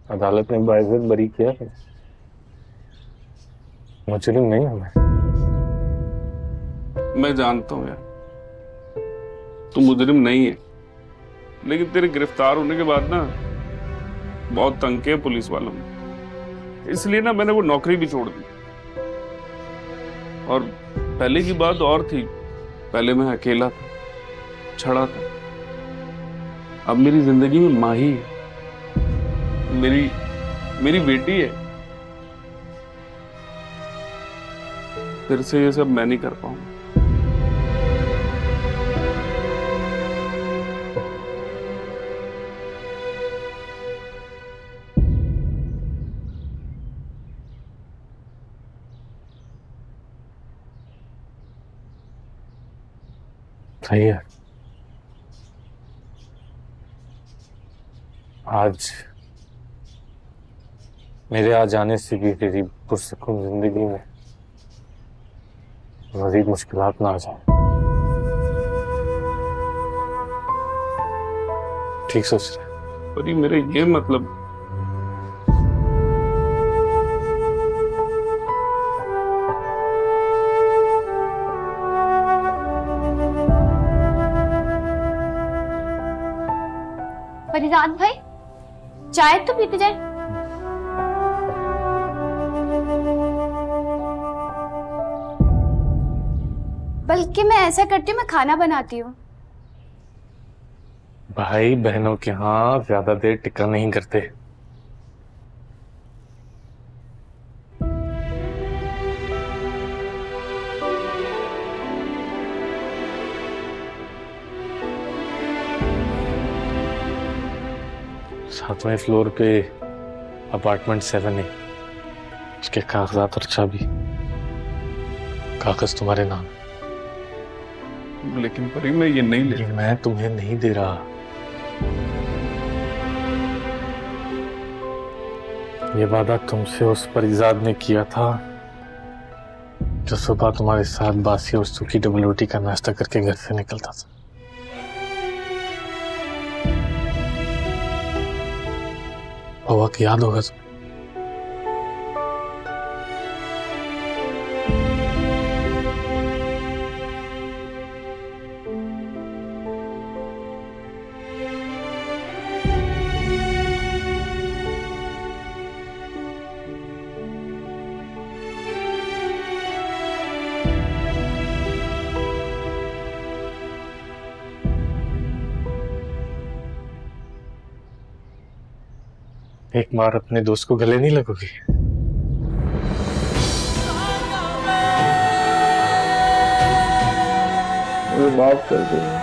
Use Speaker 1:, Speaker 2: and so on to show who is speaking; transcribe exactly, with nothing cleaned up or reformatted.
Speaker 1: अदालत ने बाइज्जत बरी किया है। मुजरिम नहीं हूं मैं।
Speaker 2: मैं जानता हूं यार, तू मुजरिम नहीं है, लेकिन तेरे गिरफ्तार होने के बाद ना बहुत तंग किया पुलिस वालों ने, इसलिए ना मैंने वो नौकरी भी छोड़ दी। और पहले की बात और थी, पहले मैं अकेला था, छड़ा था। अब मेरी जिंदगी में माही है, मेरी मेरी बेटी है। फिर से ये सब मैं नहीं कर पाऊंगा।
Speaker 1: सही है। आज मेरे आ जाने से भी तेरी पुरसुकून जिंदगी में मजीद मुश्किलात ना आ जाए। ठीक सोच रहे।
Speaker 2: पर ये मेरे ये मतलब
Speaker 3: फरीदाद भाई, चाय तो पीते जाए। बल्कि मैं ऐसा करती हूँ, मैं खाना बनाती हूँ।
Speaker 1: भाई बहनों के यहाँ ज्यादा देर टिका नहीं करते। सातवें फ्लोर पे अपार्टमेंट सेवन है, उसके कागजात और चाबी, कागज तुम्हारे नाम है।
Speaker 2: लेकिन परी मैं ये नहीं ले।
Speaker 1: ये मैं तुम्हें नहीं दे रहा। ये वादा तुमसे उस परिजाद ने किया था जो सुबह तुम्हारे साथ बासी और सूखी डबल रोटी का नाश्ता करके घर से निकलता था। वो वक्त याद होगा तुम्हें? एक बार अपने दोस्त को गले नहीं लगोगी?
Speaker 2: मुझे माफ कर दो।